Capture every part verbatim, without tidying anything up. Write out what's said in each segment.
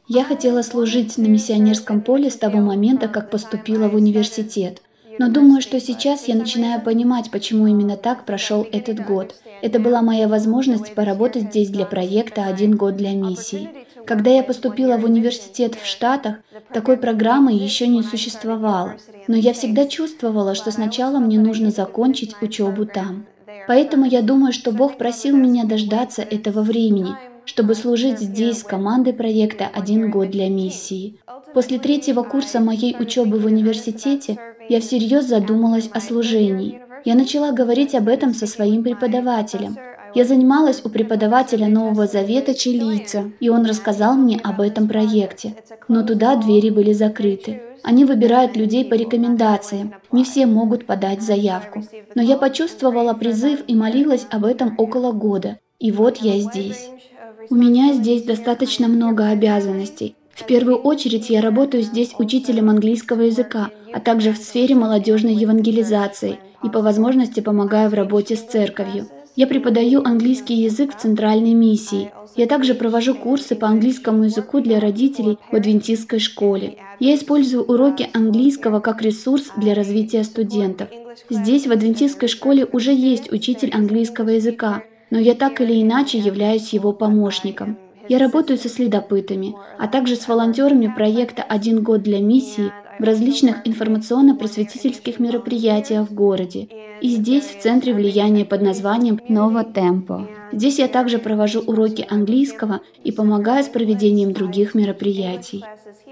Я хотела служить на миссионерском поле с того момента, как поступила в университет. Но думаю, что сейчас я начинаю понимать, почему именно так прошел этот год. Это была моя возможность поработать здесь для проекта «Один год для миссии». Когда я поступила в университет в Штатах, такой программы еще не существовало. Но я всегда чувствовала, что сначала мне нужно закончить учебу там. Поэтому я думаю, что Бог просил меня дождаться этого времени, чтобы служить здесь с командой проекта «Один год для миссии». После третьего курса моей учебы в университете я всерьез задумалась о служении. Я начала говорить об этом со своим преподавателем. Я занималась у преподавателя Нового Завета чилийца, и он рассказал мне об этом проекте. Но туда двери были закрыты. Они выбирают людей по рекомендациям, не все могут подать заявку. Но я почувствовала призыв и молилась об этом около года. И вот я здесь. У меня здесь достаточно много обязанностей. В первую очередь я работаю здесь учителем английского языка, а также в сфере молодежной евангелизации и по возможности помогаю в работе с церковью. Я преподаю английский язык в центральной миссии. Я также провожу курсы по английскому языку для родителей в адвентистской школе. Я использую уроки английского как ресурс для развития студентов. Здесь, в адвентистской школе, уже есть учитель английского языка, но я так или иначе являюсь его помощником. Я работаю со следопытами, а также с волонтерами проекта «Один год для миссии» в различных информационно-просветительских мероприятиях в городе. И здесь, в центре влияния под названием «Ново Темпо». Здесь я также провожу уроки английского и помогаю с проведением других мероприятий.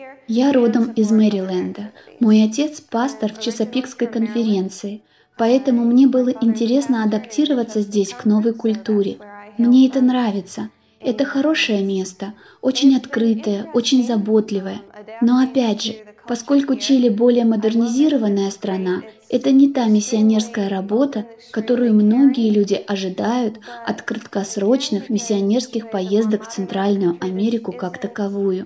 Я родом из Мэриленда. Мой отец – пастор в Чесапикской конференции, поэтому мне было интересно адаптироваться здесь к новой культуре. Мне это нравится. Это хорошее место, очень открытое, очень заботливое. Но опять же, поскольку Чили более модернизированная страна, это не та миссионерская работа, которую многие люди ожидают от краткосрочных миссионерских поездок в Центральную Америку как таковую.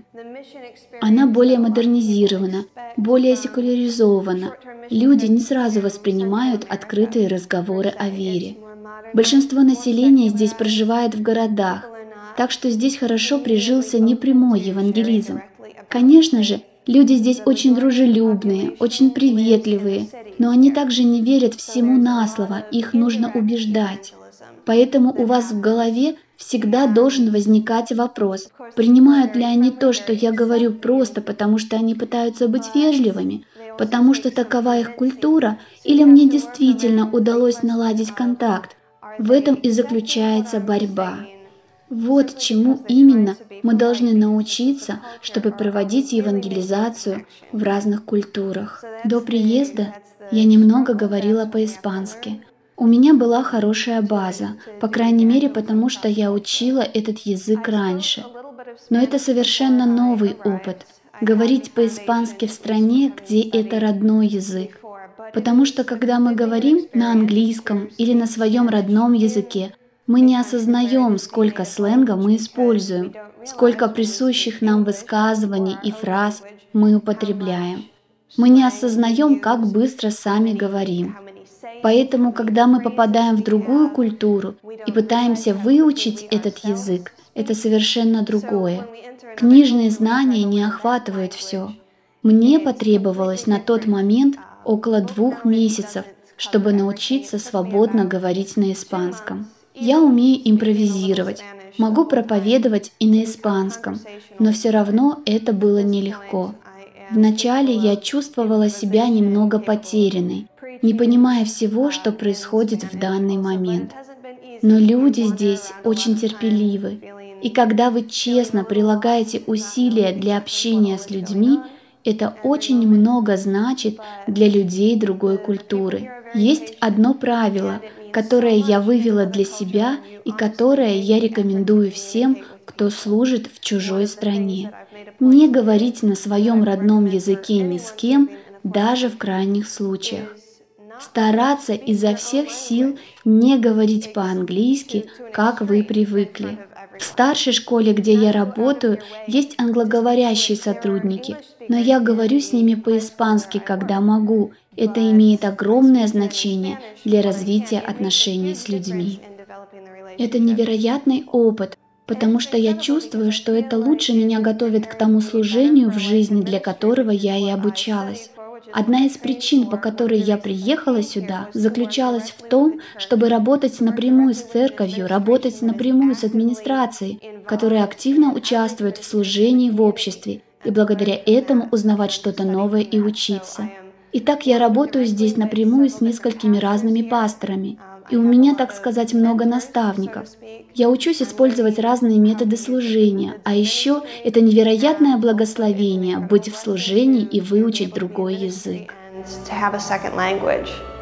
Она более модернизирована, более секуляризована. Люди не сразу воспринимают открытые разговоры о вере. Большинство населения здесь проживает в городах, так что здесь хорошо прижился непрямой евангелизм. Конечно же, люди здесь очень дружелюбные, очень приветливые, но они также не верят всему на слово, их нужно убеждать. Поэтому у вас в голове всегда должен возникать вопрос, принимают ли они то, что я говорю, просто потому что они пытаются быть вежливыми, потому что такова их культура, или мне действительно удалось наладить контакт. В этом и заключается борьба. Вот чему именно мы должны научиться, чтобы проводить евангелизацию в разных культурах. До приезда я немного говорила по-испански. У меня была хорошая база, по крайней мере потому, что я учила этот язык раньше. Но это совершенно новый опыт – говорить по-испански в стране, где это родной язык. Потому что когда мы говорим на английском или на своем родном языке, мы не осознаем, сколько сленга мы используем, сколько присущих нам высказываний и фраз мы употребляем. Мы не осознаем, как быстро сами говорим. Поэтому, когда мы попадаем в другую культуру и пытаемся выучить этот язык, это совершенно другое. Книжные знания не охватывают все. Мне потребовалось на тот момент около двух месяцев, чтобы научиться свободно говорить на испанском. Я умею импровизировать, могу проповедовать и на испанском, но все равно это было нелегко. Вначале я чувствовала себя немного потерянной, не понимая всего, что происходит в данный момент. Но люди здесь очень терпеливы, и когда вы честно прилагаете усилия для общения с людьми, это очень много значит для людей другой культуры. Есть одно правило, которое я вывела для себя и которое я рекомендую всем, кто служит в чужой стране. Не говорить на своем родном языке ни с кем, даже в крайних случаях. Стараться изо всех сил не говорить по-английски, как вы привыкли. В старшей школе, где я работаю, есть англоговорящие сотрудники, но я говорю с ними по-испански, когда могу. Это имеет огромное значение для развития отношений с людьми. Это невероятный опыт, потому что я чувствую, что это лучше меня готовит к тому служению в жизни, для которого я и обучалась. Одна из причин, по которой я приехала сюда, заключалась в том, чтобы работать напрямую с церковью, работать напрямую с администрацией, которая активно участвует в служении в обществе, и благодаря этому узнавать что-то новое и учиться. Итак, я работаю здесь напрямую с несколькими разными пасторами, и у меня, так сказать, много наставников. Я учусь использовать разные методы служения, а еще это невероятное благословение быть в служении и выучить другой язык. To have a second language.